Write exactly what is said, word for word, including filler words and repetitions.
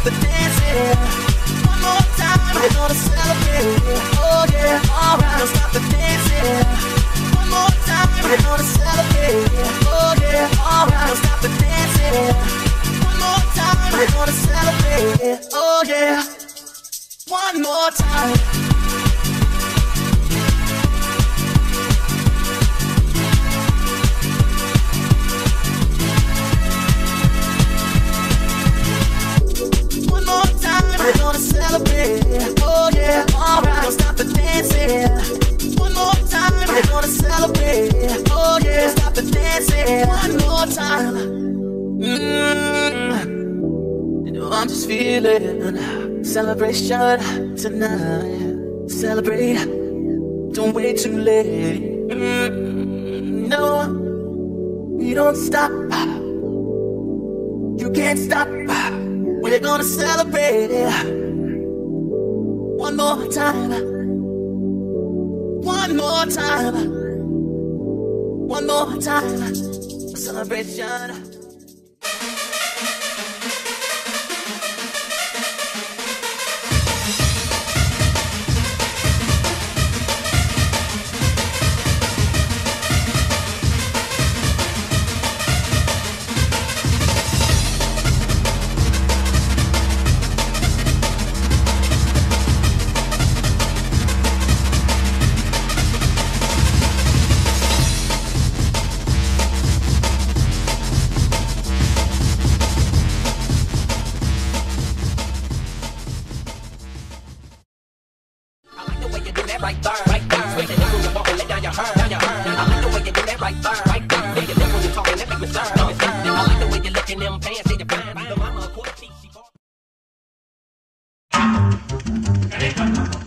the dancing. One more time, we're gonna celebrate. Oh yeah, alright, don't stop the dancing. One more time, we're gonna celebrate. Oh yeah, alright, don't stop the dancing. One more time, we're gonna celebrate. Oh yeah, one more time. We're gonna celebrate, oh yeah, alright, don't stop the dancing. One more time, we're gonna celebrate, oh yeah, stop the dancing. One more time. Mm-hmm. You know I'm just feeling celebration tonight. Celebrate, don't wait too late. Mm-hmm. No, we don't stop. You can't stop. We're gonna celebrate it one more time, one more time, one more time, celebration. Right there, right there. Switch it, when you walk and let down your hair, down your hair. I like the way you do that right there, right there. Make it lift when you talking, that make me stir, make me stir. I like the way you look in them pants, see the fine. The mama, of course, she, she.